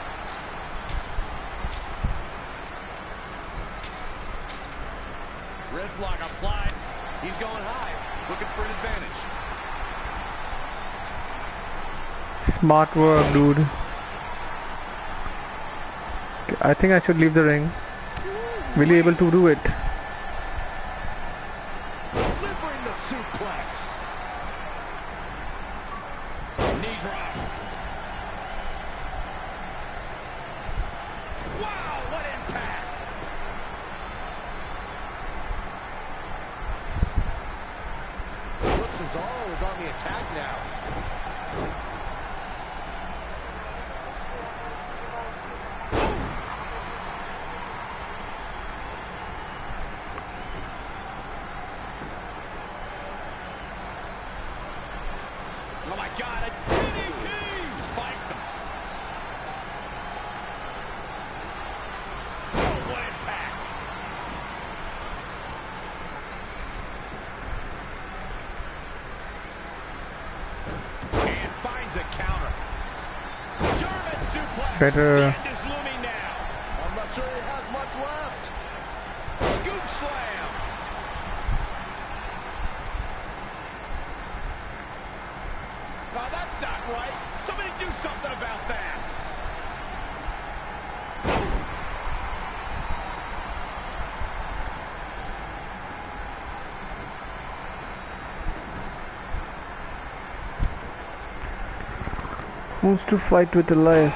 Wrist lock applied. He's going high, looking for an advantage. Smart work, dude. Okay, I think I should leave the ring. Will you able to do it? Delivering the suplex. Knee drop. Wow, what impact! Look, Cesaro is on the attack now. Oh my God, a D D T! Spiked him. Oh, what impact! And finds a counter. German suplex. Better. The end is looming now. I'm not sure he has much left. Scoop slam. No, that's not right. Somebody do something about that. wants to fight with Elias?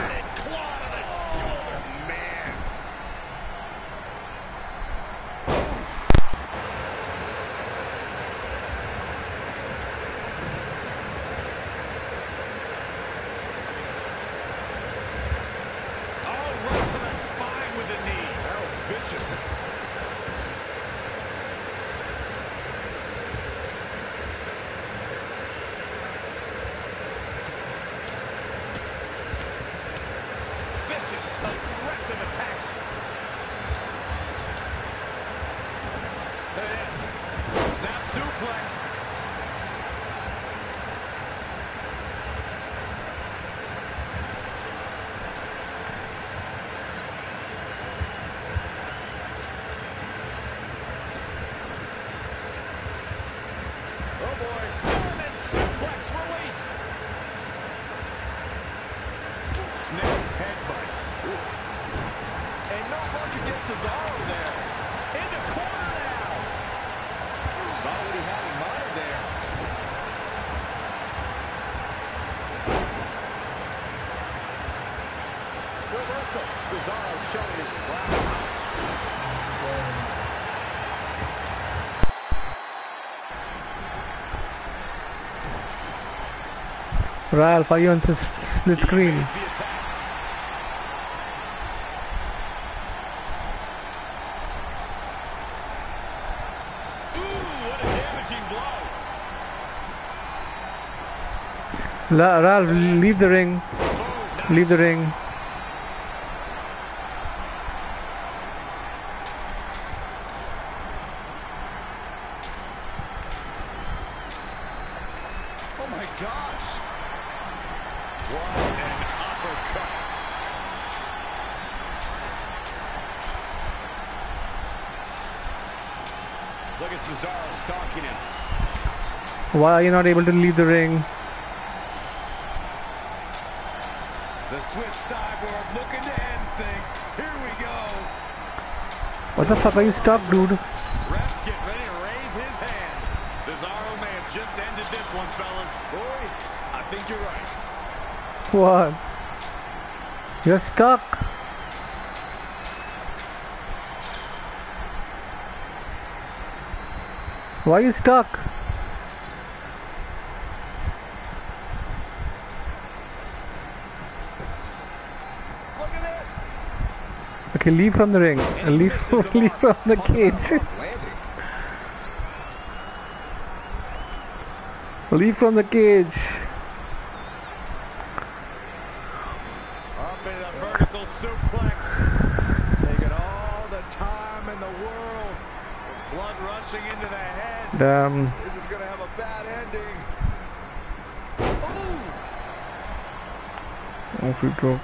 Aggressive attacks. There it is. Snap suplex. Oh boy. German suplex released. Snap headbutt. Oof. And no much against Cesaro there. In the corner now. Saw what he had in mind there. Reversal. Cesaro showing his prowess. Ralph, are you on the split screen? La Ralph, leave the ring. Leave the ring. Oh my gosh. What an uppercut. Look at Cesaro stalking him. Why are you not able to leave the ring? The Swiss Cyborg looking to end things. Here we go. What the fuck are you stuck, dude? Ref get ready to raise his hand. Cesaro may have just ended this one, fellas. Boy, I think you're right. What? You're stuck. Why are you stuck? Look at this. Okay, leave from the ring. Leave, leave from the cage. Leave from the cage. Up in a vertical suplex. Taking all the time in the world. Blood rushing into the head. Damn. This is going to have a bad ending. Ooh. Oh, free broke.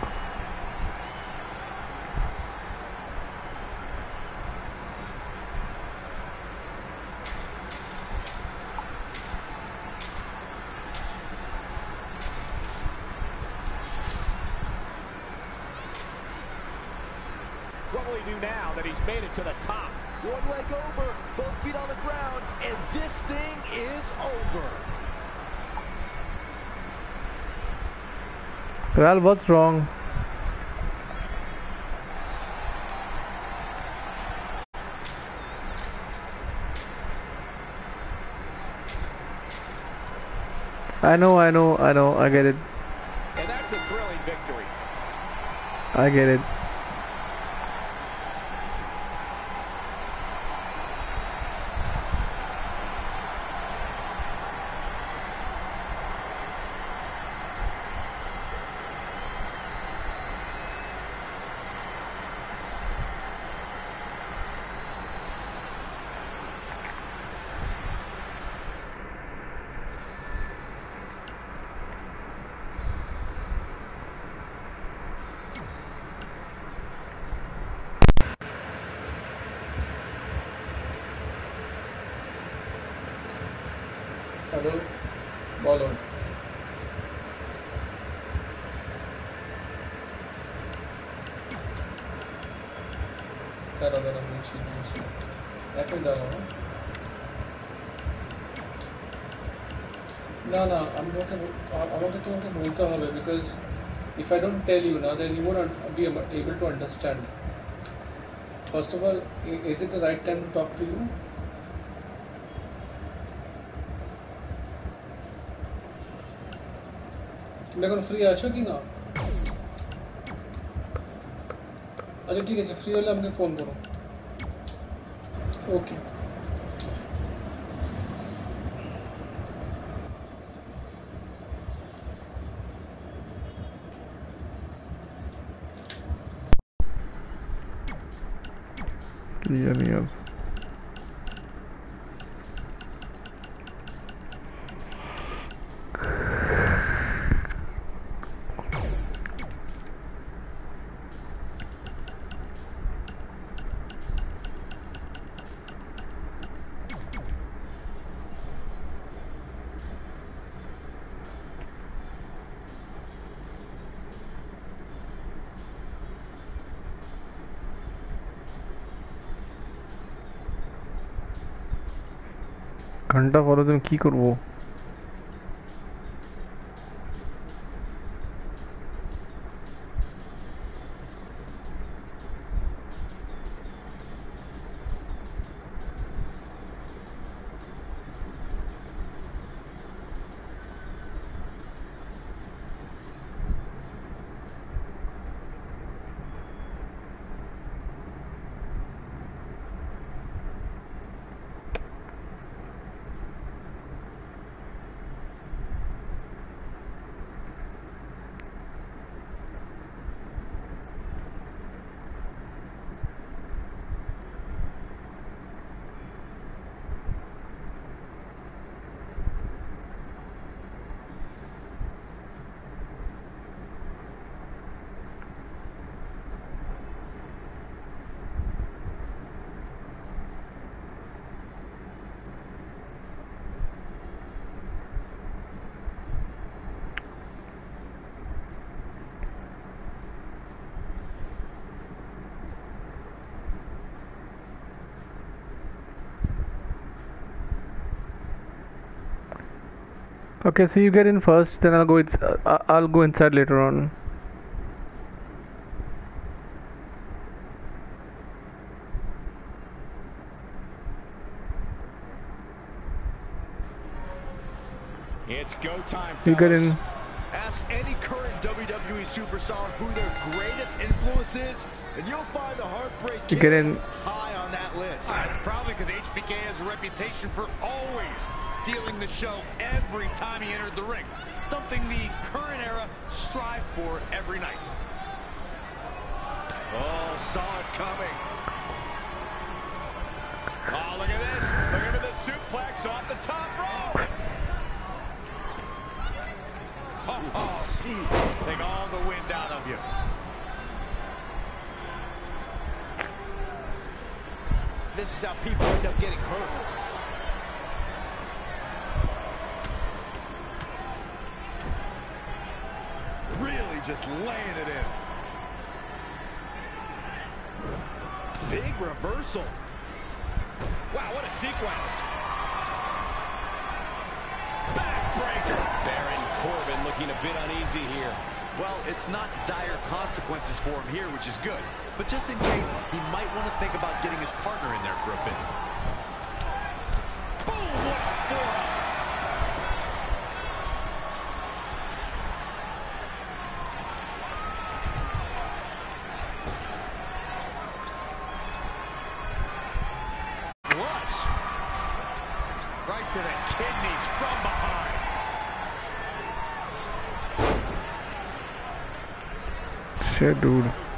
What will he do now that he's made it to the top? One leg over, both feet on the ground, and this thing is over. Ralph, what's wrong? I know, I know, I know, I get it. And that's a thrilling victory. I get it. Hello, ball on. Cara, agora não tinha isso. É cuidado, não? No, no, I'm not আমাকে তোমাকে বলতে হবে because if I don't tell you now, then you won't be able to understand. First of all, is it the right time to talk to you? তুমি এখন free আছো কি না? আচ্ছা ঠিক আছে, ফ্রি হলে আমাকে ফোন করো। ওকে। Yeah, yeah. ঘন্টা পরে তুমি কি করবো? Okay, so you get in first, then I'll go. It's, uh, I'll go inside later on. It's go time, You get in. Ask any current W W E superstar who their greatest influence is, and you'll find the Heartbreak You Kid get in. high on that list. Uh, it's probably because H B K has a reputation for always stealing the show every time he entered the ring. Something the current era strive for every night. Oh, saw it coming. Oh, look at this. Look at the suplex off the top rope. Oh, oh, geez. Take all the wind out of you. This is how people end up getting hurt. Really just laying it in. Big reversal. Wow, what a sequence. Backbreaker. Baron Corbin looking a bit uneasy here. Well, it's not dire consequences for him here, which is good. But just in case, he might want to think about getting his partner in there for a bit. Boom, what a forearm. Flush. Right to the kidneys from behind. Shit, dude.